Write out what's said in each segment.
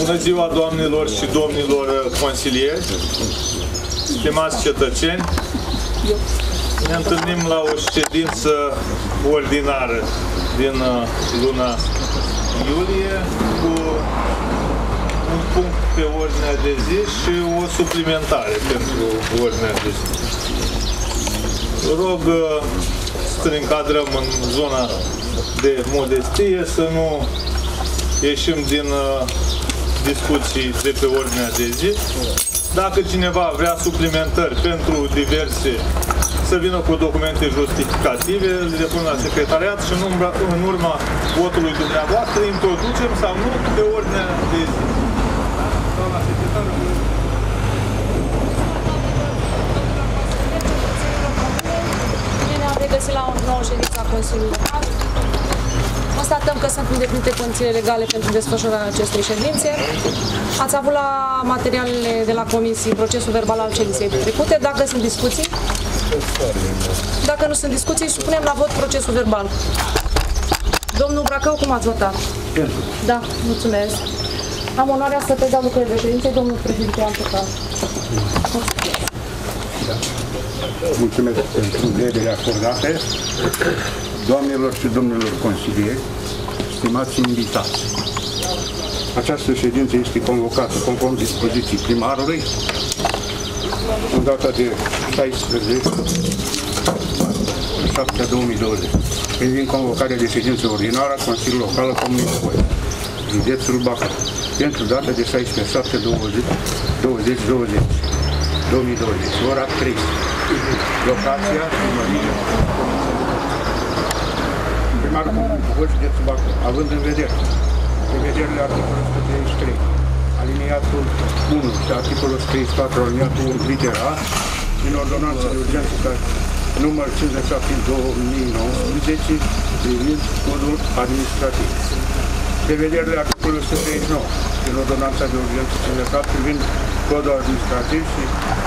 Bună ziua, doamnelor și domnilor consilieri, stimați cetățeni. Ne întâlnim la o ședință ordinară din luna iulie cu un punct pe ordinea de zi și o suplimentare pentru ordinea de zi. Rog să ne încadrăm în zona de modestie, să nu ieșim din discuții de pe ordinea de zi. Dacă cineva vrea suplimentări pentru diverse, să vină cu documente justificative, le depun la secretariat și în urma votului dumneavoastră introducem sau nu pe ordinea de zi. Doamna secretară, ne-am regăsit la o nouă ședință a Consiliului Local. Constatăm că sunt îndeplinite condițiile legale pentru desfășurarea acestei ședințe. Ați avut la materialele de la comisii procesul verbal al ședinței trecute. Dacă sunt discuții? Dacă nu sunt discuții, supunem la vot procesul verbal. Domnul Bracău, cum ați votat? Da, mulțumesc. Am onoarea să predau lucrările ședinței. Domnul președinte, am votat. Mulțumesc pentru încrederea acordate. Doamnelor și domnilor consilieri, stimați invitați, această ședință este convocată conform dispoziției primarului în data de 16/7/2020, privind convocarea de ședință ordinară a Consiliului Local al Comunei Voi, județul Bacău, pentru data de 16/7/2020, ora 3. Locația, primărie, primarul Comunei Voi, județul Bacău, având în vedere prevederile articolului 133, aliniatul 1 și articolul 134, aliniatul 1, litera A, din ordonanța de urgență număr 57/2019, privind codul administrativ. Prevederile articolului 139, din ordonanța de urgență 57, privind codul administrativ și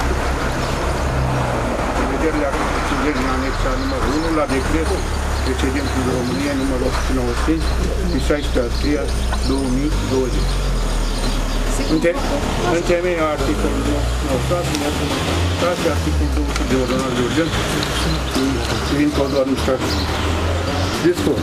prevederile articolului 50 din anexa numărul 1 la decretul Președintelui României numărul 895 de 16/3/2020. În temeiul articolului 96, articolul 200 de ordonanță de urgență privind codul administrativ. Discurs.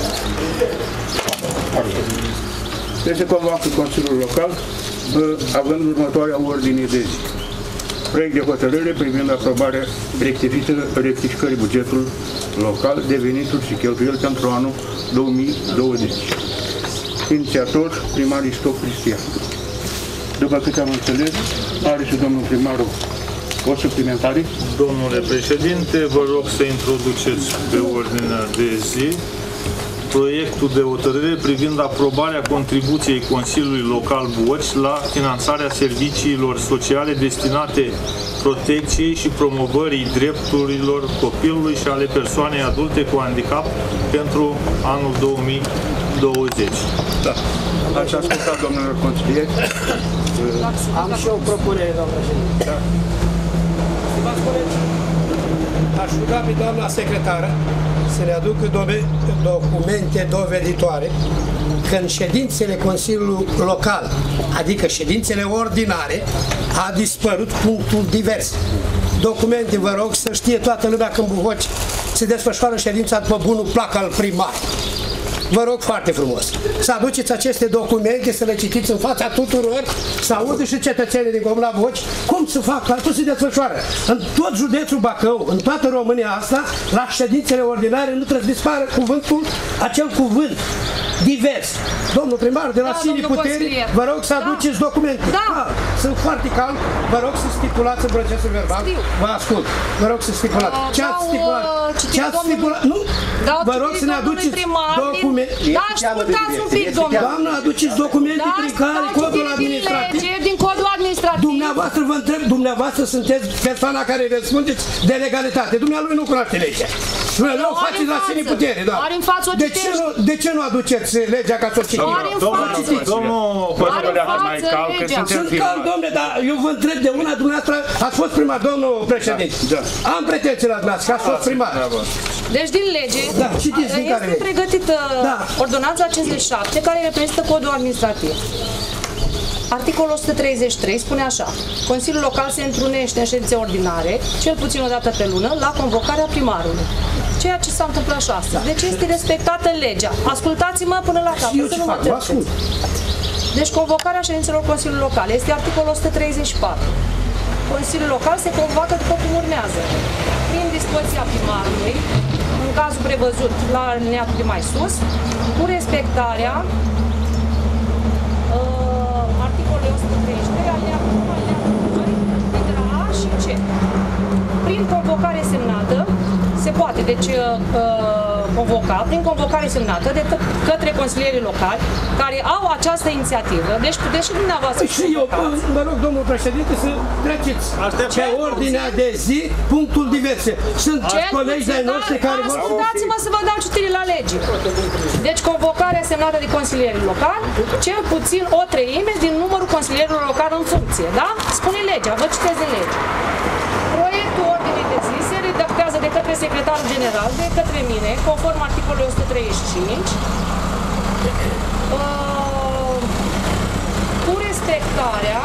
Este convocat Consiliul Local având următoarea ordine de zi. Proiect de hotărâre privind aprobarea rectificării bugetului local de venituri și cheltuieli pentru anul 2020. Inițiator, primar Istoc Cristian. După câte am înțeles, are și domnul primarul o suplimentare. domnule președinte, vă rog să introduceți pe ordinea de zi proiectul de hotărâre privind aprobarea contribuției Consiliului Local Boci la finanțarea serviciilor sociale destinate protecției și promovării drepturilor copilului și ale persoanei adulte cu handicap pentru anul 2020. Da. Ați ascultat, domnilor consilieri? Am și o propunere, doamnă președinte. Da. Aș ruga pe doamna secretară să ne aducă documente doveditoare că în ședințele Consiliului Local, adică ședințele ordinare, a dispărut punctul divers. Documente, vă rog, să știe toată lumea că în Buhoci se desfășoară ședința după bunul plac al primarului. Vă rog foarte frumos să aduceți aceste documente, să le citiți în fața tuturor, să audă și cetățenii din Comuna Boci cum se fac, cum se desfășoară. În tot județul Bacău, în toată România asta, la ședințele ordinare nu trebuie să dispară cuvântul, acel cuvânt divers. Domnul primar, de la Sine Puteri, vă rog să aduceți documente. Sunt foarte calm, vă rog să stipulați în procesul verbal. Vă ascult. Vă rog să stipulați. Ce ați stipulat? Ce ați stipulat? Nu? Vă rog să ne aduceți documente. Da, ascultați un pic, domnule. Doamna, aduceți documente prin care codul administrativ. Din codul administrativ. Dumneavoastră vă întreb, dumneavoastră sunteți persoana care răspundeți de legalitate. Dumnealui nu cunoaște legea. Dumnealui o faceți la Sine Putere, da. De ce nu aduceți legea ca să o citiți? Domnul mai calm, că suntem Sunt calm, domnule, dar eu vă întreb de una, dumneavoastră ați fost primar, domnul președinte. Am pretenții la dumneavoastră, că ați fost primar. Deci din lege este pregătită ordonanța 57, care reprezintă codul administrativ. Articolul 133 spune așa: Consiliul Local se întrunește în ședințe ordinare, cel puțin o dată pe lună, la convocarea primarului. Ceea ce s-a întâmplat și astăzi. Deci este respectată legea. Ascultați-mă până la capăt, să nu mă treceți. Deci convocarea ședințelor Consiliului Local este articolul 134. Consiliul Local se convoacă după cum urmează: prin dispoziția primarului, în cazul prevăzut la alineatul de mai sus, cu respectarea articolului 133, alineatul 1, alineatul 2, litera A și C. Prin convocare semnată, se poate, deci, convoca, prin convocare semnată de către consilierii locali care au această inițiativă. Deci puteți și dumneavoastră. Și eu, vă rog, domnul președinte, să treceți pe ordinea de zi, punctul diverse. Sunt colegi de-ai noștri care vor... Ascultați-mă să vă dau citire la lege. Deci convocarea semnată de consilierii locali, cel puțin o treime din numărul consilierilor locali în funcție, da? Spune legea, vă citez din lege. Proiectul ordinii de zi se redactează de către secretarul general, de către mine, conform articolului 135, cu respectarea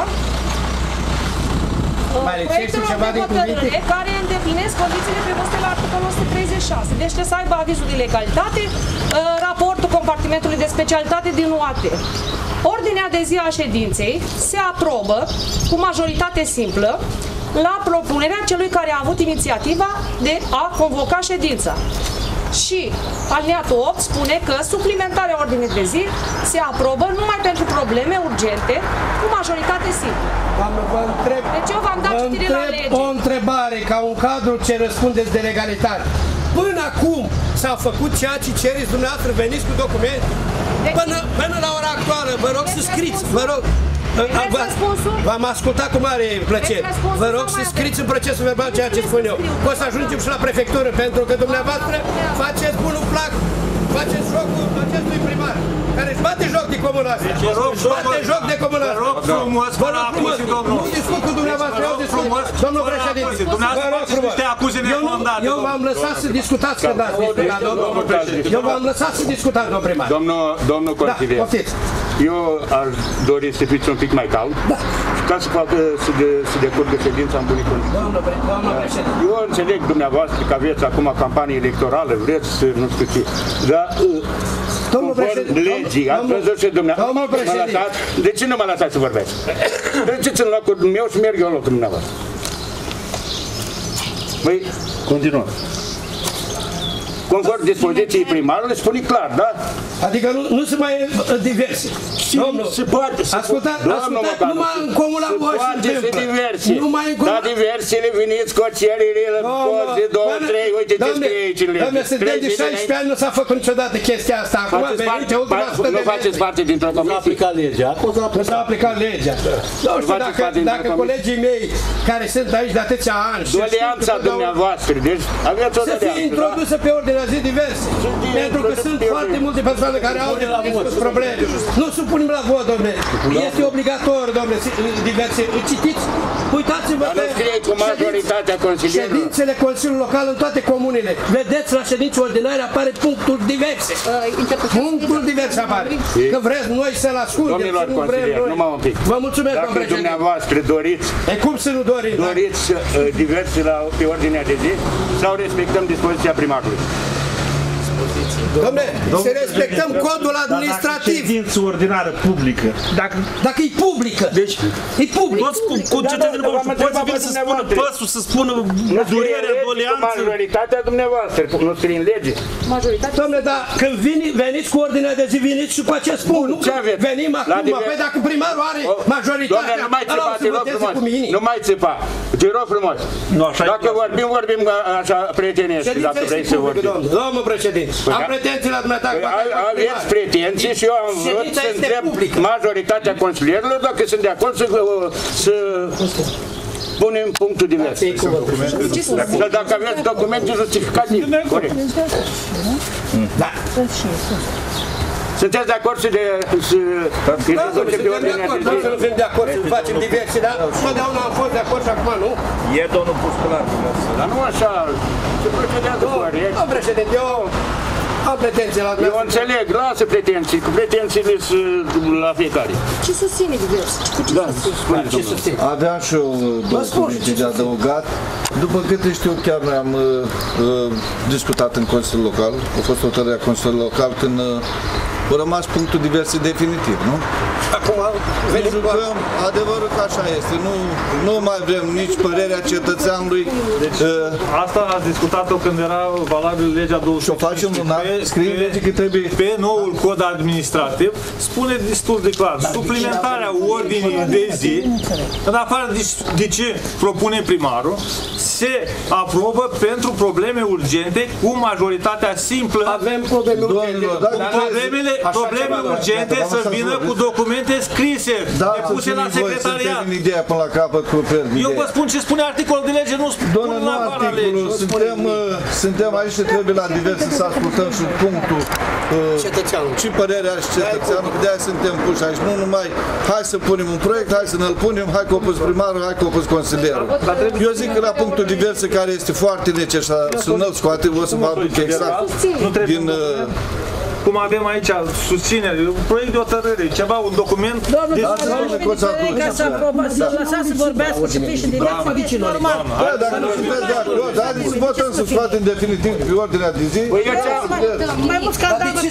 proiectelor de hotărâre care îndeplinesc condițiile prevăzute la articolul 136. Deci trebuie să aibă avizul de legalitate, raportul compartimentului de specialitate din UAT. Ordinea de zi a ședinței se aprobă cu majoritate simplă la propunerea celui care a avut inițiativa de a convoca ședința. Și alineatul 8 spune că suplimentarea ordinii de zi se aprobă numai pentru probleme urgente cu majoritate simplă. Doamnă, vă întreb, deci eu v-am dat citire la lege. O întrebare ca un cadru ce răspundeți de legalitate. Până acum s-a făcut ceea ce cereți dumneavoastră, veniți cu documente? Până la ora actuală, vă rog să scriți, vă rog. V-am ascultat cu mare plăcere. Vă rog să scriți în procesul verbal ceea ce spun eu. O să ajungem și la prefectură, pentru că dumneavoastră faceți bunul plac, faceți jocul acestui primar, care își bate joc de comunasă. Își bate joc de comunasă. Vă rog frumos, vă rog frumos. Nu discut cu dumneavoastră, eu discut. Domnul președinte, vă rog frumos. Eu v-am lăsat să discutați când ați discutat, domnul președinte. Eu v-am lăsat să discutați, domnul primar. Domnul consilier. Eu aș dori să fiți un pic mai cald, ca să facă să decurgă ședința în bune condiții. Eu înțeleg dumneavoastră că aveți acum campanie electorală, vreți să nu știu ce, dar conform legii, ați văzut și dumneavoastră, de ce nu mă lăsați să vorbesc? Treceți în locul meu și merg eu în locul dumneavoastră. Băi, continuăm. Conform dispoziției primarului, spune clar, da? Adică nu se mai diverse. Domnul, se poate, ascultați, numai în comuna voastră se întâmplă. Numai în comuna... Da, diversiile, veniți cu cererile, poze, 2, 3, uite ce scrie aici în lege. Doamne, suntem de 16 ani, nu s-a făcut niciodată chestia asta. Acum venite ultima sută de nu faceți parte dintr-o comisie. Nu s-a aplicat legea. Nu s-a aplicat legea. Nu știu dacă colegii mei care sunt aici de atâția ani... Doleanța dumneavoastră, deci aveți o doleanță. Să fie introdusă pe ordinea zi diverse. Pentru că sunt foarte multe persoane care au probleme. Nu supunem la vot, domnule. Este obligatoriu, domnule, diverse. Citiți, uitați-vă pe ședințele Consiliului Local în toate comunele. Vedeți, la ședințe ordinare apare punctul diverse. Punctul diverse apare. Că vreți noi să-l ascundem. Domnilor consilieri, numai un pic. Vă mulțumesc, domnule președinte. Dacă dumneavoastră doriți, cum să nu doriți? Doriți diverse pe ordinea de zi sau respectăm dispoziția primarului? Dom'le, să respectăm codul administrativ. Dacă ședință ordinară publică. Dacă e publică. Deci, e public. Toți concetățenii poți să să spună păsul, să spună durere, doleanță. Majoritatea dumneavoastră, nu scrie în lege. Dom'le, dar când veniți cu ordinea de zi, veniți și cu acest punct. Nu venim acum. Păi dacă primarul are majoritatea, nu mai țipa. Te rog frumos. Dacă vorbim așa prietenesc, dacă vrei să vorbim. Domnul președinte, am pretenții la dumneata. Aveți pretenții și eu am vrut să întreb majoritatea consilierilor dacă sunt de acord să punem punctul divers. Dacă aveți documente justificative. Corect. Da. Sunteți de acord să rezolvăm pe ordinea de zi? Să nu fim de acord să facem diverse, dar totdeauna am fost de acord și acum nu. E domnul Pușcular. Dar nu așa, se procedează corect. Domnul președinte, eu Am pretenții la Eu înțeleg, lasă pretenții, cu pretențiile la fiecare. Ce susține divers? ce susțin. Aveam și eu două cuvinte de adăugat. După câte știu, chiar noi am discutat în Consiliul Local, a fost hotărârea Consiliului Local când a rămas punctul diverse definitiv, nu? Acum venim jucăm, adevărul că așa este, nu mai vrem nici părerea cetățeanului. Deci, asta ați discutat-o când era valabil legea 200. Și o facem lunar, scrie lege că trebuie. Pe noul cod administrativ spune destul de clar, suplimentarea ordinii de zi, în afară de ce propune primarul, se aprobă pentru probleme urgente cu majoritatea simplă. Avem probleme urgente. Probleme urgente să vină cu documente scrise, depuse la secretariat. Ideea până la capăt cu eu vă spun ce spune articolul de lege, nu spune la articolul. Suntem aici și trebuie la diverse să ascultăm și punctul cetățeanului. Ce părere are cetățeanul, că de-aia suntem puși aici. Nu numai hai să punem un proiect, hai să ne-l punem, hai că o pus primarul, hai că o pus consilierul. Eu zic că la punctul diverse care este foarte necesar să nu-l scoate, o să vă aduc exact din... Cum avem aici susținere, un proiect de hotărâre, ceva, un document. Domnul, să lăsați să vorbească și fișe de viață, normal. Da, dacă nu sunteți de acord, haideți să votăm să scoatem definitiv pe ordinea de zi. Mai mulți candidați.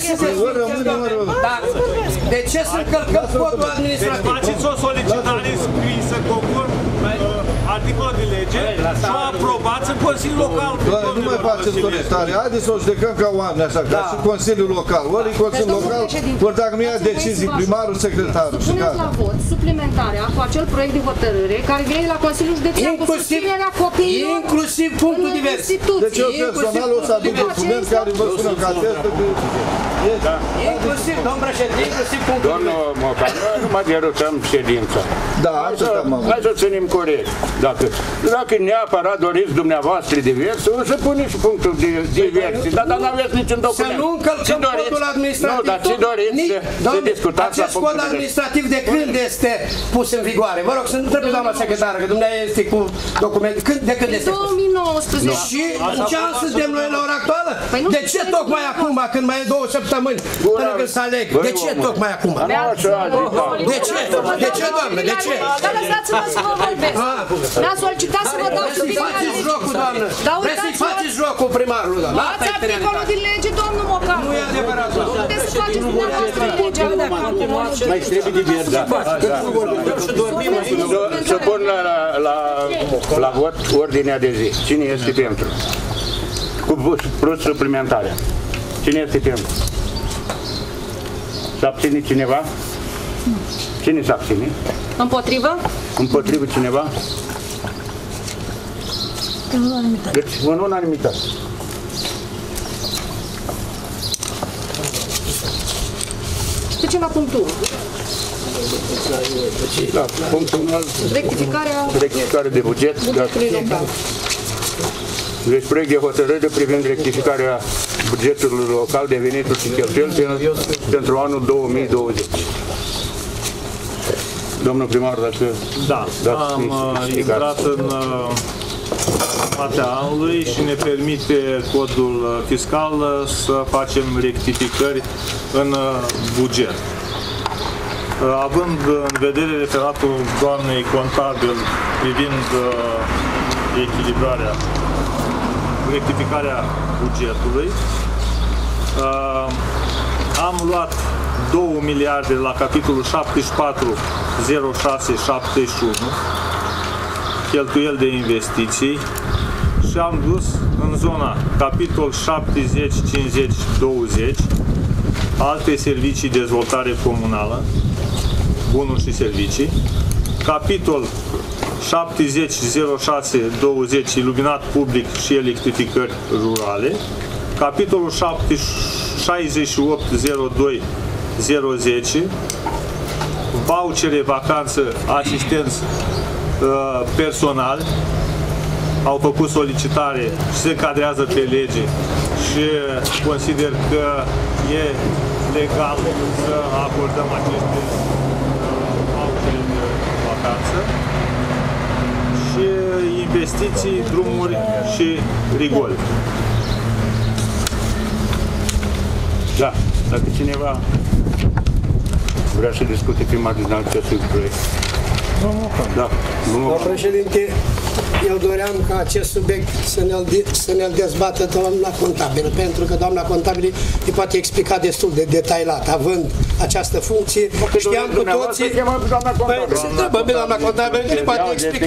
De ce să încălcăm codul administrativ? Faceți o solicitare scrisă conform articolul de lege și o aprobați în Consiliul Local. Nu mai faceți solicitare, haideți să o judecăm ca oameni așa, ca și Consiliul Local. Ori în Consiliul Local, ori dacă nu ia decizii primarul, secretarul. Puneți la vot suplimentarea cu acel proiect de hotărâre care vine la Consiliul Județean cu susținerea copiilor, inclusiv punctul divers. Deci eu personal o să aduc document care vă spune că atestă că... Inclusiv, domn președinte, inclusiv punctul divers. Domnul Mocan, noi nu mai derutăm ședința. Da, hai să ținem corect. Dacă neapărat doriți dumneavoastră divers, o să puneți și punctul divers. Dar nu aveți niciun document. Să nu încălcăm codul administrativ. Nu, dar ce doriți să discutați la acest cod administrativ de când este pus în vigoare? Vă rog să nu trebuie doamna secretară, că dumneavoastră este cu document. De când este? 2019. Și în ce an suntem noi la ora actuală? De ce tocmai acum, când mai e 2 săptămâni, până când să aleg? De ce tocmai acum? De ce? De ce, doamnă? De ce? Dar lăsați-mă să vă vorbesc. Mi-a solicitat să vă dau subliniarea legii. Vreți să-i faceți jocul primarului, doamnă? Luați articolul din lege, domnul Mocan. Nu e adevărat. Puteți să faceți dumneavoastră legea. Mai trebuie divers, da. Să pun la vot ordinea de zi. Cine este pentru? Cu plus suplimentarea. Cine este pentru? S-a abținut cineva? Cine s-a abținut? Împotrivă? Împotrivă cineva? Deci, în unanimitate. Trecem la punctul 1. Da, punctul 1. Rectificare de buget. Deci proiect de hotărâre privind rectificarea bugetului local de venituri și cheltuieli pentru anul 2020. Domnul primar, dacă am intrat în partea anului și ne permite codul fiscal să facem rectificări în buget. Având în vedere referatul doamnei contabil privind rectificarea bugetului, am luat 2 miliarde la capitolul 740671, cheltuieli de investiții, și am dus în zona capitol 705020, alte servicii, dezvoltare comunală, bunuri și servicii, capitol 700620, iluminat public și electrificări rurale, capitolul 6802010, vouchere, vacanță, asistență personal, au făcut solicitare și se încadrează pe lege și consider că e legal să acordăm aceste vouchere de vacanță, și investiții, drumuri și rigoli. Da, dacă cineva vrea să discute pe marginea acestui proiect. Da. Domnul președinte, eu doream ca acest subiect să ne-l dezbată doamna contabilă, pentru că doamna contabilă îi poate explica destul de detailat, având această funcție. Știam cu toții... Doamna contabilă ne poate explica.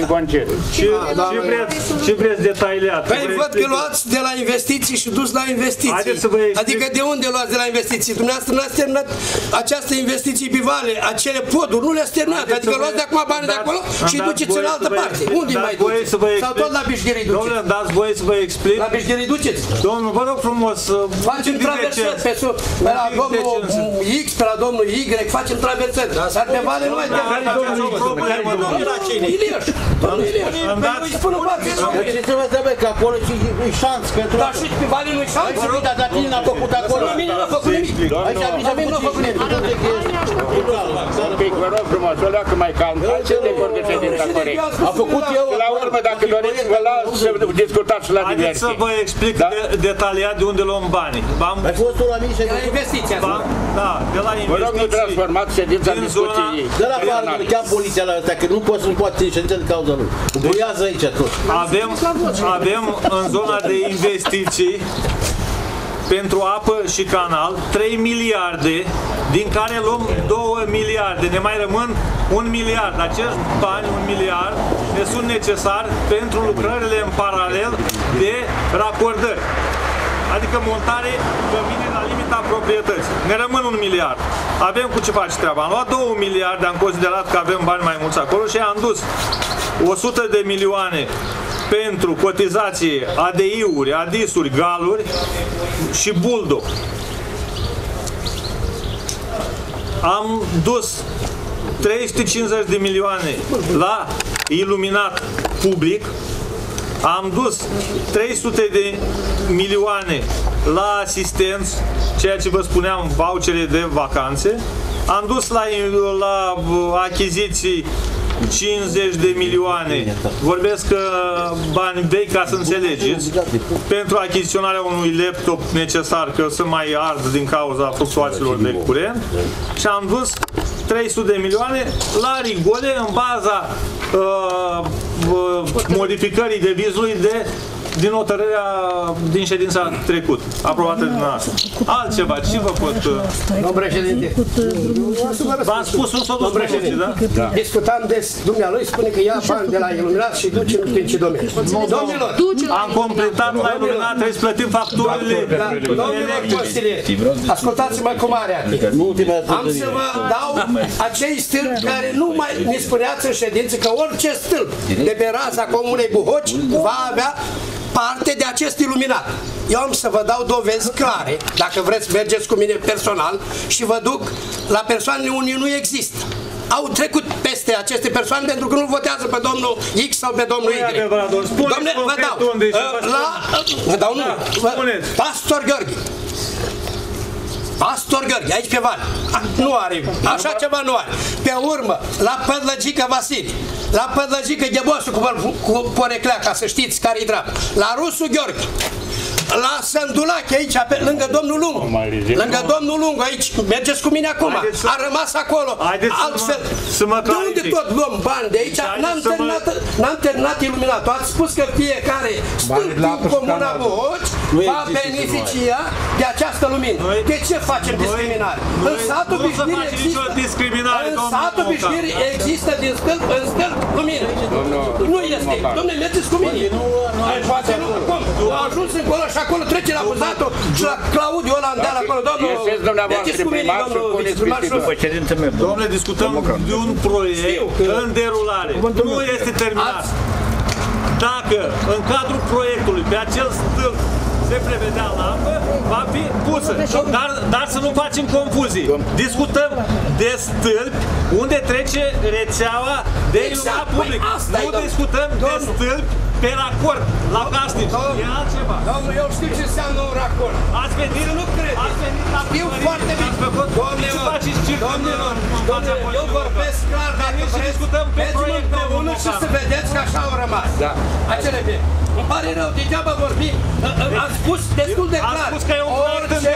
Ce vreți detaliat? Păi văd că luați de la investiții și dus la investiții. Adică de unde luați de la investiții? Dumneavoastră n-ați terminat această investiție pe vale, acele poduri, nu le-ați terminat. Adică luați de acum bani de acolo și duceți în altă parte. Unde mai duceți? Sau tot la Bișgherii duceți? Domnule, dați voie să vă explic. La Bișgherii duceți? Domnul, vă rog frumos, facem traversări pe la domnul X, pe la domnul Y, facem traversări. Dar pe vale nu mai terminat. Ilieș, domnul Ilieș, îi spun în față. Ce trebuie să vezi că acolo e șans pentru... Dar și pe vale nu-i șans? Dar cine n-a făcut acolo? Mine n-a făcut nimic. Aici nu a făcut nimic. Un pic, vă rog frumos, o leacă mai calm. Ce de acord de ședința corect? A făcut eu... La urmă, dacă doriți, vă las să discutați la diverse. Haideți să vă explic detaliat de unde luăm banii. Ai fost la mine și... De la investiția. Da, de la investiții. Vă rog, nu transformați ședința în discuții. De la afară, cheam poliția la ăsta, că nu poate ține ședința din cauza lui. Buiază aici tot. Avem în zona de investiții pentru apă și canal 3 miliarde, din care luăm 2 miliarde. Ne mai rămân 1 miliard. Acești bani, 1 miliard, ne sunt necesari pentru lucrările în paralel de racordări. Adică montare cămine la limita proprietății. Ne rămân 1 miliard. Avem cu ce face treaba. Am luat 2 miliarde, am considerat că avem bani mai mulți acolo și am dus 100 de milioane pentru cotizație, ADI-uri, ADIS-uri, galuri și buldo. Am dus 350 de milioane la iluminat public, am dus 300 de milioane la asistenți, ceea ce vă spuneam, vouchere de vacanțe, am dus la achiziții 50 de milioane, vorbesc bani vechi ca să înțelegeți, pentru achiziționarea unui laptop necesar, că să mai ard din cauza fluctuațiilor de curent, și am dus 300 de milioane la rigole în baza modificării devizului din hotărârea din ședința trecută, aprobată din asta. Altceva, ce vă pot... Domnul președinte, v-am spus un soluție, da? Discutam des, dumnealui spune că ia bani de la iluminat și duce în prin ce domeniu. Domnilor, am completat la iluminat, trebuie să plătim facturile. Domnilor consilieri, ascultați-mă cu mare atenție. Am să vă dau acei stâlpi care nu mai ne spuneați în ședință că orice stâlp de pe raza comunei Buhoci va avea parte de acest iluminat. Eu am să vă dau dovezi clare, dacă vreți mergeți cu mine personal și vă duc la persoanele unde nu există. Au trecut peste aceste persoane pentru că nu votează pe domnul X sau pe domnul Y. Dom'le, vă dau. Vă dau numărul. Pastor Gheorghe. Pastor Gheorghe, aici pe Vale. Nu are, așa ceva nu are. Pe urmă, la Pădlăgică Vasile, la Pădlăgică Ghebosu cu poreclea, ca să știți care-i dreapta. La Rusu Gheorghe, la Sândulache, aici, lângă domnul Lungu. Lângă domnul Lungu, aici. Mergeți cu mine acum. A rămas acolo. Altfel. De unde tot luăm bani de aici? N-am terminat iluminatul. Ați spus că fiecare stâlp din Comuna Buhoci va beneficia de această lumină. De ce facem discriminare? În satul Bișniri există din stâlp în stâlp lumină. Nu este. Dom'le, mergeți cu mine. A ajuns încolo și acolo trece la Buzatul și la Claudiu ăla în deal acolo, domnul. Mergeți cu mine, domnul viceprimar și domnule, discutăm de un proiect în derulare. Nu este terminat. Dacă în cadrul proiectului pe acel stâlp se prevedea lampă, va fi pusă. Dar să nu facem confuzii. Discutăm de stâlpi unde trece rețeaua de iluminat public. Nu discutăm de stâlpi pe racord, la casnic. E altceva. Domnul, eu știu ce înseamnă un racord. Ați venit? Nu credeți. Ați venit la știu foarte bine. Domnilor, eu vorbesc clar dacă vreți. Mergem împreună și să vedeți că așa au rămas. Acele bine. Îmi pare rău, degeaba vorbim. Am spus destul de clar. Am spus că e un proiect în derulare.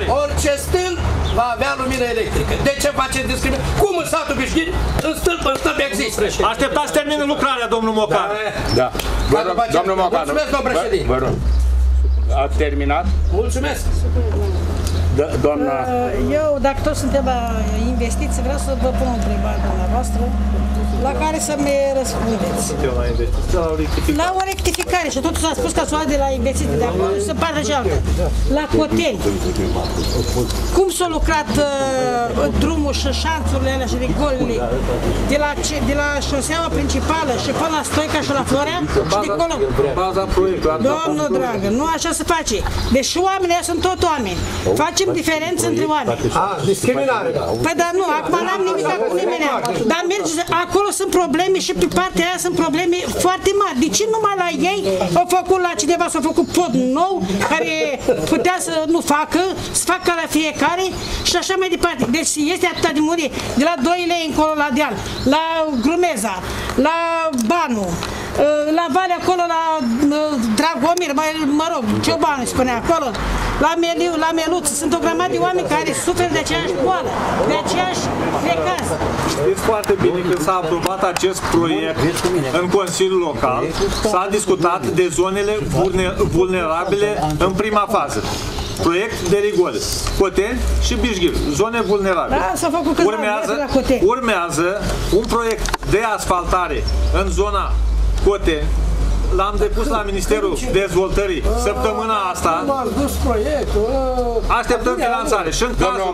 Orice stâlp va avea lumină electrică. De ce faceți discriminare? Cum în satul Bișghini, în stâlp există? Așteptați să termină lucrarea, domnul Mocan. Da. Vă rog, domnul Mocan. Mulțumesc, domnul președinte. Vă rog. Ați terminat? Mulțumesc. Doamna... Eu, dacă toți suntem la investiții, vreau să vă pun o întrebare dumneavoastră, la care să-mi răspundeți. La o rectificare, și totul s-a spus că s-o de la investiții de acolo și se partea cealaltă. La Coteni, cum s-a lucrat drumul și șanțurile alea și rigolile de la șoseaua principală și până la Stoica și la Florea și de acolo? Doamnă dragă, nu așa se face. Deși oamenii sunt tot oameni. Facem diferență între oameni. Discriminare. Păi dar nu, acum n-am nimic cu nimeni. Dar mergeți, acolo sunt probleme și pe partea aia sunt probleme foarte mari. De ce numai la ei au făcut la cineva, s-a făcut pod nou, care putea să nu facă, să facă la fiecare și așa mai departe. Deci este atâta de multe, de la 2 lei încolo la deal, la Grumeza, la Banu, la Valea acolo, la Dragomir, mă rog, Ciobanu spune acolo, la Meliu, la Meluță, sunt o grămadă de oameni care suferă de aceeași boală, de aceeași necaz. Știți foarte bine că s-a aprobat acest proiect în Consiliul Local, s-a discutat de zonele vulnerabile în prima fază. Proiect de rigole, Coteni și Bișghil, zone vulnerabile. Da, s-a făcut câțiva metri la Coteni. Urmează un proiect de asfaltare în zona Coteni. L-am depus la Ministerul Dezvoltării săptămâna asta. Așteptăm finanțare. Și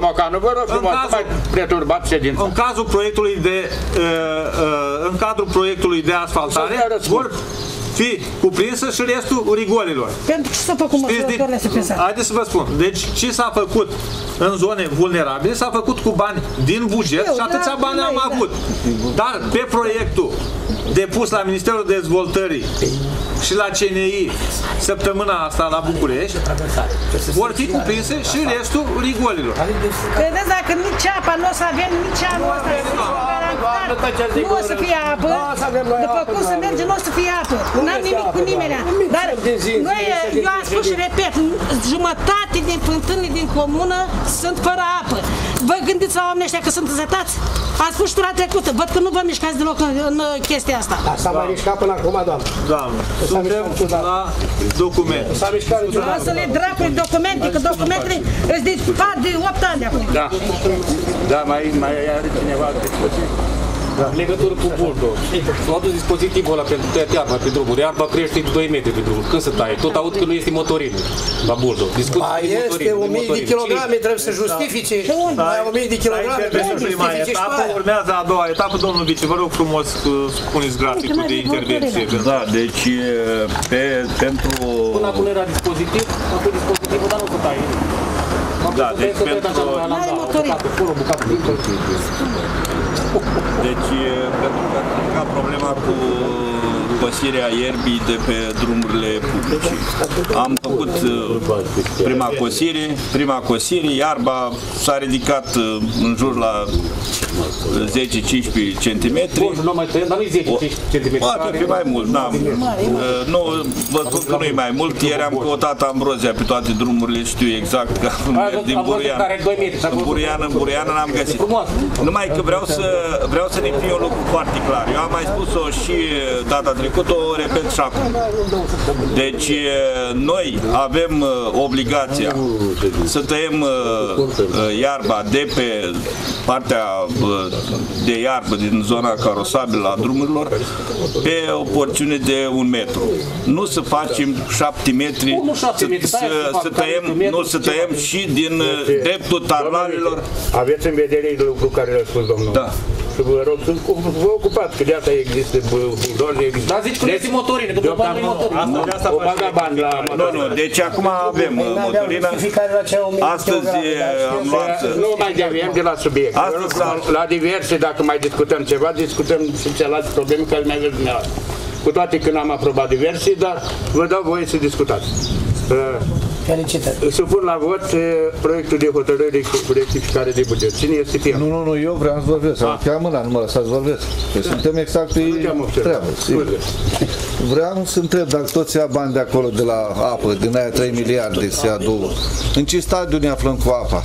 în cazul proiectului de în cadrul proiectului de asfaltare vor fi cuprinsă și restul rigolilor. Pentru ce s-a făcut măsurătorile suplimentare? Haideți să vă spun. Deci ce s-a făcut în zone vulnerabile s-a făcut cu bani din buget și atâția bani am avut. Dar pe proiectul depus la Ministerul Dezvoltării și la CNI săptămâna asta la București vor fi cuprinse și restul rigolilor. Vedeți, dacă nici apa nu o să avem, nici anul ăsta nu o să fie apă, după cum se merge, nu o să fie apă. N-am nimic cu nimeni. Dar noi, eu am spus și repet, jumătate din fântânile din comună sunt fără apă. Vă gândiți la oamenii ăștia că sunt zătați? Am spus și tura trecută, văd că nu vă mișcați deloc în chestia asta. S-a mai mișcat până acum, doamnă. Doamnă, suntem la documente. Lasă-le dracului documente, că documentele îți dispar de 8 ani de acum. Da. Da, mai are cineva dispozitiv? În legătură cu buldor, s-a adus dispozitivul ăla pentru tăiat iarba pe drumuri, iarba crește de 2 metri pe drumuri. Când se taie? Tot aud că nu este motorină la buldor. Este 1000 de kilograme, trebuie să justifice. Mai 1000 de kilograme trebuie să justifice și aia. Urmează a doua etapă, domnul vice, vă rog frumos să spuneți graficul de intervenție. Da, deci pentru... Până acum era dispozitiv, apoi dispozitivul, dar nu se taie. Da, deci pentru... Deci, pentru că ca problema cu păsirea ierbii de pe drumurile publice. Am făcut prima cosire, iarba s-a ridicat în jur la 10-15 cm. Nu mai tăiem, dar nu 10-15 cm. Poate fi mai mult, da. Nu, vă spun că nu e mai mult. Ieri am căutat ambrozia pe toate drumurile, știu exact că din Burian. În Burian n-am găsit. Numai că vreau să ne fie un lucru foarte clar. Eu am mai spus-o și data trecută, o repet și acum. Deci noi avem obligația să tăiem iarba de pe partea de iarbă din zona carosabilă a drumurilor pe o porțiune de 1 metru. Nu să facem 7 metri, să tăiem și din dreptul tarlarilor. Aveți în vedere lucru care l-a spus domnul? Da. Și vă rog să vă ocupați, că de asta există buldoze. Dar zici că nu este motorină, că bani nu motorină. O baga bani la motorină. Nu, deci acum avem motorină. Astăzi am luat... Nu mai deviem de la subiect. La diverse, dacă mai discutăm ceva, discutăm și celelalte probleme care mai aveți dumneavoastră. Cu toate că n-am aprobat diverse, dar vă dau voie să discutați. Felicitări. Supun la vot proiectul de hotărâre cu rectificare de buget. Cine este pentru? Nu, eu vreau să vorbesc. Chiar mâna, nu mă lăsați să vorbesc. Că suntem exact pe treabă. Vreau să întreb dacă toți ia bani de acolo, de la apă, din aia 3 miliarde, se ia 2. În ce stadiu ne aflăm cu apa?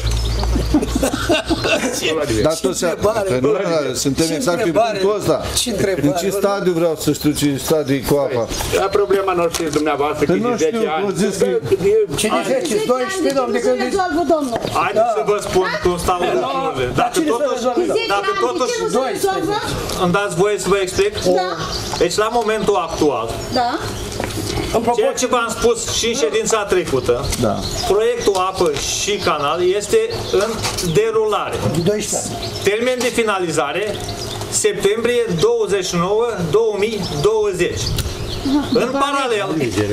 Dar toți suntem exact pe punctul ăsta. În ce stadiu vreau să știu ce stadiu e cu apa? Problema nu știți dumneavoastră că de 10 ani. Cine 10? 12, domnule, de când rezolvă, domnul? Haideți să vă spun cum stau lucrurile. Dacă totuși îmi dați voie să vă explic? Da. Deci la momentul actual, ceea ce v-am spus și în ședința trecută, proiectul apă și canal este în derulare. Termen de finalizare, septembrie 29, 2020. În paralel,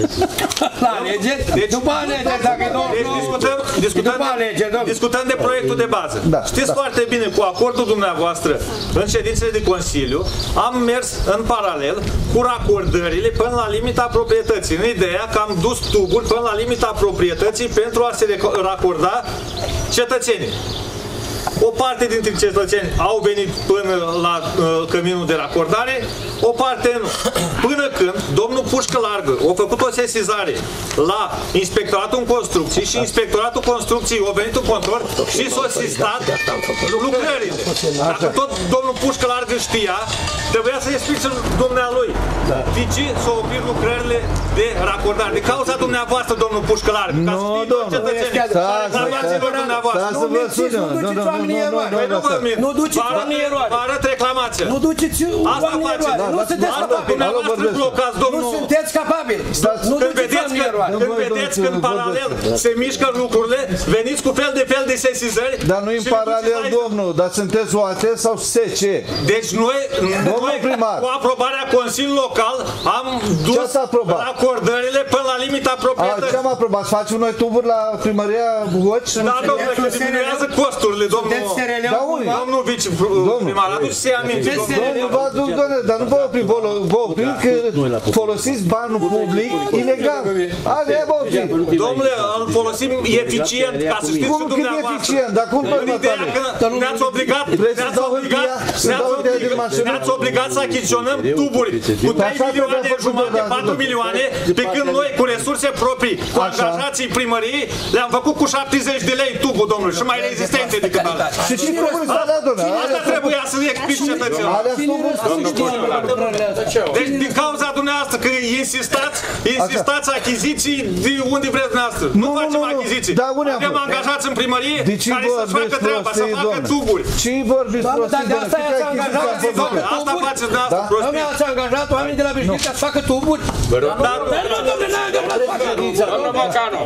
discutăm de proiectul de bază. Știți foarte bine, cu acordul dumneavoastră în ședințele de Consiliu, am mers în paralel cu racordările până la limita proprietății. În ideea că am dus tuburi până la limita proprietății pentru a se racorda cetățenii. O parte dintre cetățeni au venit până la căminul de racordare, o parte nu. Până când domnul Pușcă Largă a făcut o sesizare la Inspectoratul în Construcții și Inspectoratul Construcții a venit în control și s-a sistat lucrările. Dacă tot domnul Pușcă Largă știa, trebuia să explice dumnealui de ce s-au oprit lucrările de racordare. De cauza dumneavoastră, domnul Pușcă Largă, ca să știi toți cetățenii. Nu duceți oamenii în eroare. Vă arăt reclamația. Nu duceți oamenii în eroare. Nu sunteți capabili. Nu sunteți capabili. Nu duceți oamenii în eroare. Când vedeți că în paralel se mișcă lucrurile, veniți cu fel de sesizări. Dar nu în paralel, domnul, dar sunteți OAT sau SC? Deci noi cu aprobarea Consiliului Local am dus acordările până la limita proprietății. Ce am aprobat? Să facem noi tuburi la primăria Hoci? Da, domnule, că diminuează costurile, domnul viceprimar, aduceți-i aminte. Dar nu vă oprim, vă oprim că folosiți banul public ilegal. Domnule, îl folosim eficient, ca să știți și dumneavoastră. În ideea că ne-ați obligat să achiziționăm tuburi cu 3 milioane jumate, 4 milioane, pe când noi cu resurse proprii, cu angajații primăriei, le-am făcut cu 70 de lei tubul, domnule, și mai rezistente decât alea. Și ce tuburi s-a dat, domnule? Asta trebuia să explici cetățenilor. Deci din cauza dumneavoastră că insistați achiziții de unde vreți dumneavoastră. Nu facem achiziții. Avem angajați în primărie care să-și facă treaba, să facă tuburi. Ce-i vorbiți prostii, domnule? Asta faceți dumneavoastră prostii. Domnule, ați angajat oameni de la Beșnița să facă tuburi? Domnule, n-a angajat să facă tuburi. Domnul Mocanu,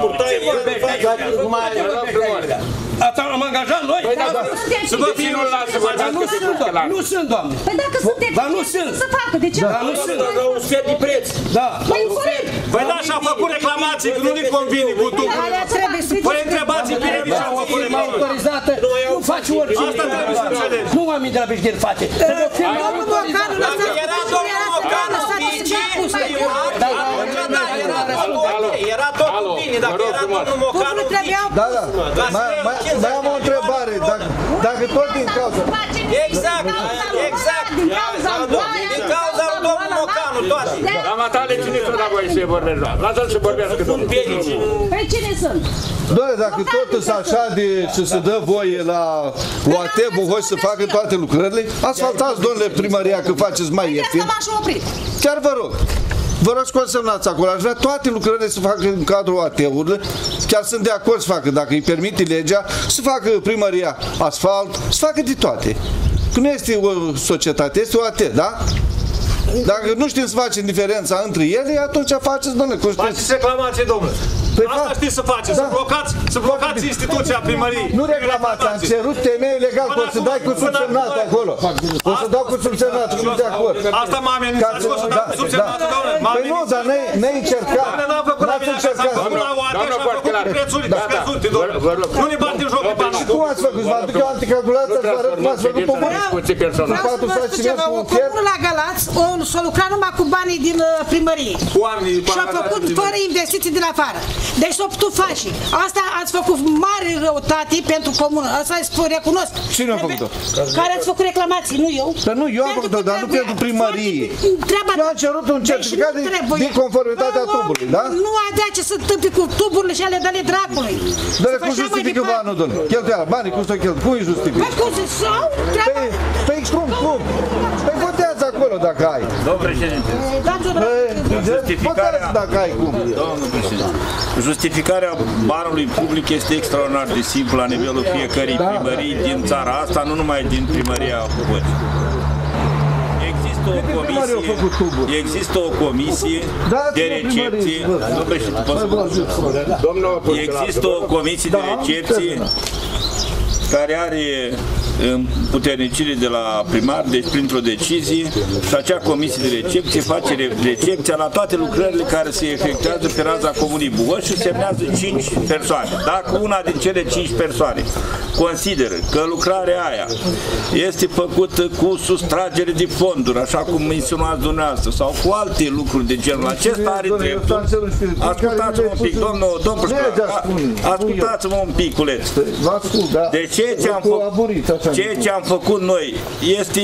am angajat noi? Să vă fie nu lasă, nu sunt, doamne. Păi dacă sunteți, să facă, de ce? Nu sunt. Un sfert de preț. Da. Păi da, și-a făcut reclamații, că nu ne convine cu tuburile. Păi întrebați-i pe ei ce-au făcut autorizată, nu face oricine. Asta trebuie să înțelegi. Nu oamenii de la Beșgheri face. Domnul Mocanu, Era domnul Mocanu, era totul bine, dacă era domnul Mocanu. Mai am o întrebare, dacă tot din cauza... Exact. Din cauza domnului Mocanu, toate. La matale, cine sunt la voi să vorbească? Lasă-l să vorbească, domnul. Păi cine sunt? Doamne, dacă totul așa de să se dă voie la OAT Buhoci să facă toate lucrările, asfaltați, domnule, primăria, că faceți mai ieftin. Chiar vă rog. Vă rog să consemnați acolo, aș vrea toate lucrările să facă în cadrul OAT-urilor, chiar sunt de acord să facă, dacă îi permite legea, să facă primăria asfalt, să facă de toate. Că nu este o societate, este OAT, da? Dacă nu știm să facem diferența între ele, atunci faceți, domnule, faceți reclamație, domnule. Asta știți să faceți, să blocați instituția primăriei. Nu reclamați, am cerut temei legal, că o să dai cu subsemnat acolo. O să dau cu subsemnat, că nu de acord. Asta m-a amenințat, că o să dau cu subsemnat, domnule. Păi nu, dar n-ai încercat. N-am făcut la mine, că s-am făcut la OAT și am făcut cu prețuri scăzute, domnule. Nu ne batem joc pe bani. Și cum ați făcut? Vă aduc eu anticalculator, să vă arăt cum ați făcut pe bani. Vreau să vă spun ceva, o comună la Galați s-a lucrat numai cu banii din primărie. Și a făcut fără investiții de la afară. Deci s-o putut face. Asta ați făcut mare răutate pentru comună. Asta îți recunosc. Cine a făcut-o? Care ați făcut reclamații, nu eu. Dar nu, eu am făcut-o, dar nu pentru primărie. Eu am cerut un certificat de conformitatea tubului, da? Nu avea ce să întâmple cu tuburile și ale dale dracului. Dar cum justifică banul, domnule? Cheltuiala, banii cum s-o cheltuie? Cum îi justifică? Păi cum se sau? Păi cum? Păi votează acolo dacă ai. Domnul președinte, justificarea, dacă ai cum. domnul președinte, justificarea banului public este extraordinar de simplă la nivelul fiecărei primării din țara asta, nu numai din primăria Buhăci. Există o comisie de recepție. Există o comisie de recepție care are puternicire de la primar, deci printr-o decizie, și acea comisie de recepție face recepția la toate lucrările care se efectuează pe raza Comunii Buhăci și semnează 5 persoane. Dacă una din cele 5 persoane consideră că lucrarea aia este făcută cu sustragere de fonduri, așa cum insinuați dumneavoastră, sau cu alte lucruri de genul acesta, are dreptul. Ascultați-mă un pic, domnul ascultați-mă un piculeț. Deci ceea ce am făcut noi este,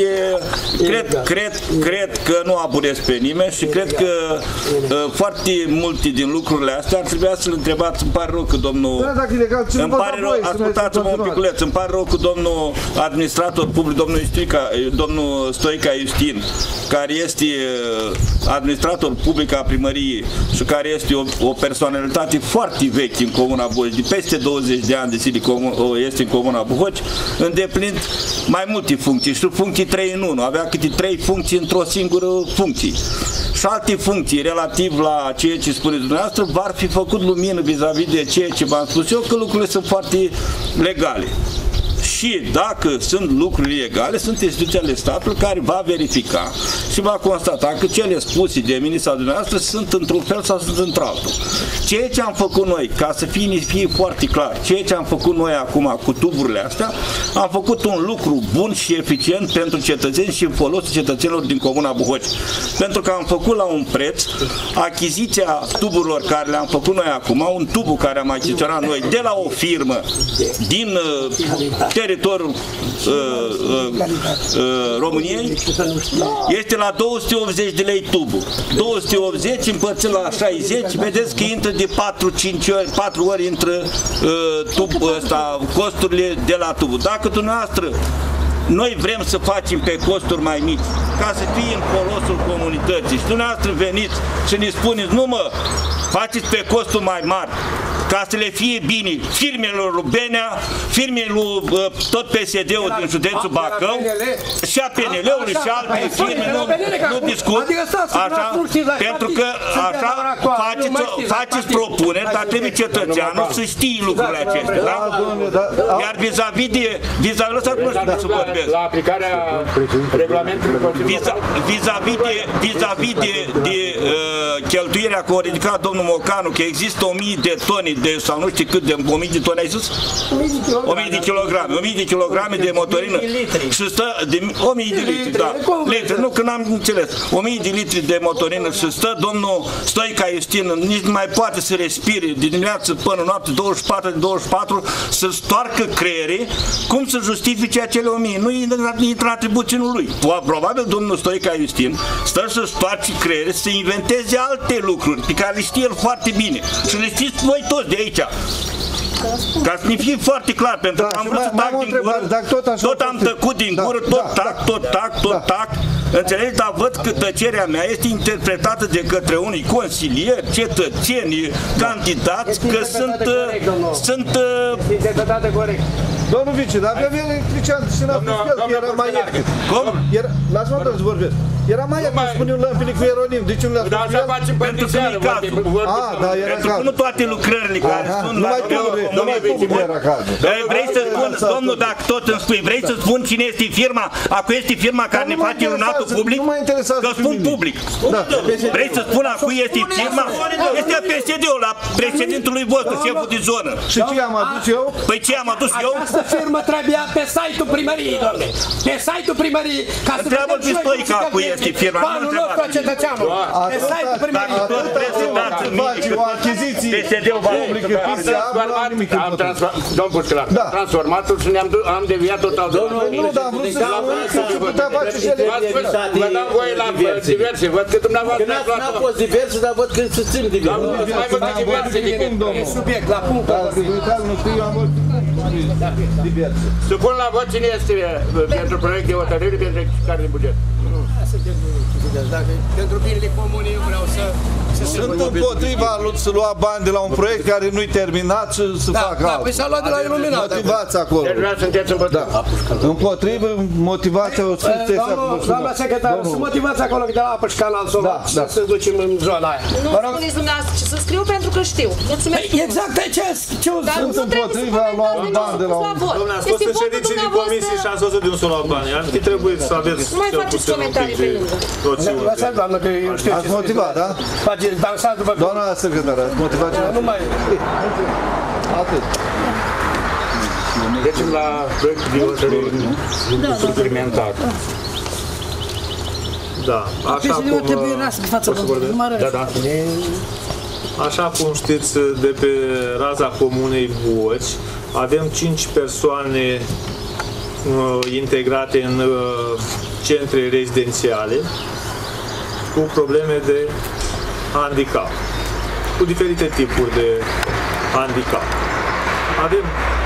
cred că nu aburesc pe nimeni și cred că foarte multe din lucrurile astea ar trebui să-l întrebați. Îmi pare rău că domnul... Îmi pare rău, ascultați-mă un piculeț, îmi pare rău că domnul administrator public, domnul Stoica Iustin, care este administrator public a primăriei și care este o personalitate foarte veche în Comuna Buhăci, de peste 20 de ani de zile este în Comuna Buhăci, îndeplinind mai multe funcții și funcții 3 în 1, avea câte 3 funcții într-o singură funcție. Și alte funcții relativ la ceea ce spuneți dumneavoastră v-ar fi făcut lumină vis-a-vis de ceea ce v-am spus eu, că lucrurile sunt foarte legale. Și dacă sunt lucruri ilegale, sunt instituții ale statului care va verifica și va constata că cele spuse de ministra dumneavoastră sunt într-un fel sau sunt într-altul. Ceea ce am făcut noi, ca să fie foarte clar, ceea ce am făcut noi acum cu tuburile astea, am făcut un lucru bun și eficient pentru cetățeni și în folosul cetățenilor din Comuna Buhăci. Pentru că am făcut la un preț achiziția tuburilor care le-am făcut noi acum, un tubu care am achiziționat noi de la o firmă din teritoriul României, este la 280 de lei tubul. 280 împărțit la 60, vedeți că intră de 4 ori intră costurile de la tubul. Dacă dumneavoastră noi vrem să facem pe costuri mai mici, ca să fie în folosul comunității și dumneavoastră veniți și ne spuneți, nu mă, faceți pe costuri mai mari, ca să le fie bine firmelor lui Benea, firmelor lui tot PSD-ul din județul Bacău și a PNL-ului și alte firme, nu discut, așa, pentru că așa faceți propuneri, dar trebuie cetățeanul să știe lucrurile acestea, da? Iar lăsați nu știu să vorbesc. La aplicarea regulamentului vis-a-vis de cheltuirea care a ridicat domnul Mocanu, că există 1000 de tone sau nu știu cât de 1000 de tone ai zis? 1000 de kilograme. 1000 de kilograme de motorină. Și stă de 1000 de litri, da. Litri, nu, că n-am înțeles. 1000 de litri de motorină și stă domnul Stoica Iustin, nici nu mai poate să respire de dimineață până noapte 24 de 24 să stoarcă creierii, cum să justifice acele 1000? Nu intră în atribuțiile lui. Probabil domnul Stoica Iustin stă să stoarce creierii, să inventeze alte lucruri pe care le știe el foarte bine. Și le știți voi toți de aici. Ca să ne fie foarte clar, pentru că am vrut să tac din gură, tot am tăcut din gură, tot tac, înțelegeți, dar văd că tăcerea mea este interpretată de către unii consilieri, cetățeni, candidați, că sunt interpretate corect. Domnul Vice, dar avea electrician și n-a fost era mai ieftin. Cum? Lasă-mă să vorbesc. Era mai ieftin, spune un lămpile cu eronim, de ce nu le-a spus el? Pentru că nu-i cazul. Pentru că nu toate lucrările care sunt la vrei să spun, domnul, dacă tot îmi spui, vrei să spun cine este firma? Acu este firma care ne face lunatul public? Că spun public. Vrei să spun acu este firma? Este PSD-ul la președintului vostru, șeful de zonă. Și ce am adus eu? Păi ce am adus eu? Această firmă trebuia pe site-ul primăriei, doamne. Pe site-ul primăriei, ca să vedem și noi cum este firma? Banul nostru a cetățeanul. Pe site-ul primăriei. Faci o achiziție publică fizibilă, am nimic împotriva. Domnul Pușcălar, transformatul și am deviat total de la Nu, dar am vrut să putea face și ele. vă dau voie la diverse, văd că dumneavoastră n-a fost diverse, dar văd că se țin diverse. mai văd diverse decât Subiect, la punct. Nu știu, eu am văzut diverse. Supun la vot cine este pentru proiect de hotărâre pentru executare de buget. Pentru binele comunii eu vreau să... Sunt împotriva să lua bani de la un proiect care nu-i terminat și să facă altul. Păi s-a luat de la iluminat. Motivați acolo. Deci vreau sunteți împotriva. Împotrivă, motivația o să te Doamna secretar, să motivați acolo că de la apă și canal solar să ducem în zona aia. Nu spuneți dumneavoastră ce să scriu pentru că știu. Mulțumesc. Exact, ce sunt împotriva lua bani de la un... Dom'le, ați fost în ședințe din comisie și ați văzut de un să lua bani. Ar fi trebuit să aveți... Nu mai faceți comentarii pe lângă. Lăsați, doamnă, că eu știu ce... Ați motivat, da? Doamna secretară, ați motivat ceva? Nu mai... Atât. Trecem la proiectul de hotărâre suplimentar. Da, așa cum... Așa cum știți, de pe raza comunei Buoci, avem 5 persoane integrate în centre rezidențiale cu probleme de handicap, cu diferite tipuri de handicap. Avem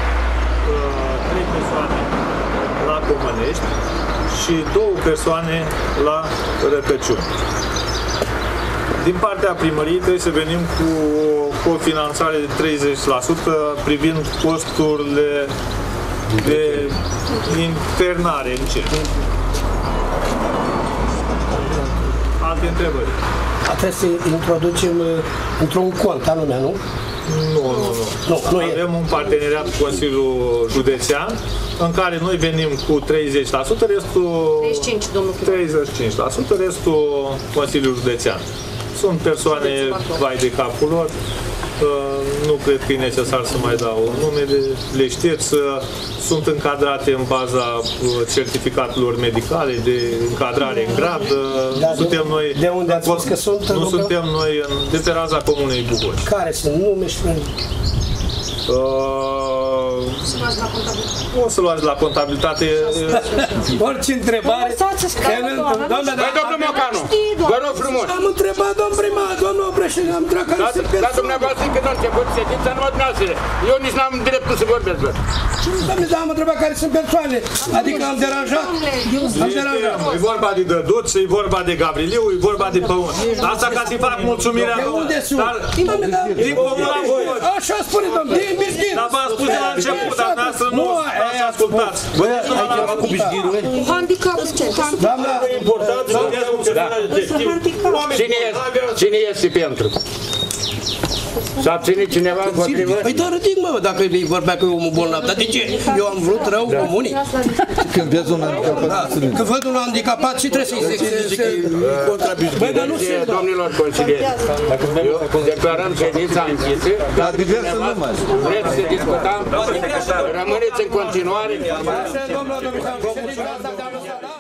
3 persoane la Comănești și 2 persoane la Răcăciuni. Din partea primăriei trebuie să venim cu o cofinanțare de 30% privind costurile de internare în centru. Alte întrebări? Trebuie să introducem într-un cont anume, nu? Nu. Avem un parteneriat cu Consiliul Județean în care noi venim cu 30%, restul 35%, domnul 35%, restul Consiliul Județean. Sunt persoane vai de capul lor, nu cred că e necesar să mai dau numele, le știți, sunt încadrate în baza certificatelor medicale de încadrare în grad. Suntem noi, de unde ați spus că sunt? Nu suntem noi de pe raza comunei Buhoci. Care sunt nume și o să luați la contabilitate. Orice întrebare. Domnul Mocanu, vă rog frumos. Am întrebat, domn primar, domnul președinte, am întrebat care sunt persoane. Dar dumneavoastră când a început ședința, numai dumneavoastră. Eu nici n-am dreptul să vorbesc. Doamne, am întrebat care sunt persoane. Adică am deranjat? E vorba de Dăduț, e vorba de Gavriliu, e vorba de Păun. Asta ca să-i fac mulțumirea. De unde sunt? Din comuna Buhoci. Așa spune, domnule, din Bizghir. Dar v-am spus de la început, dar noastră nu ascultați. Băi, ai ceva cu Bizghirul? Handicap de centru. Doamna, Cine este pentru? S-a ținut cineva împotrivă? Păi doar ridic, mă, dacă îi vorbea că e omul bolnav. Dar de ce? Eu am vrut rău comunii. Când vezi un handicapat, când văd un handicapat, și trebuie să-i zice contra Bizghir. Băi, dar nu se... Domnilor consilieri, declarăm ședința închisă. dar diverse numai. Vreți să discutăm? Rămâneți în continuare.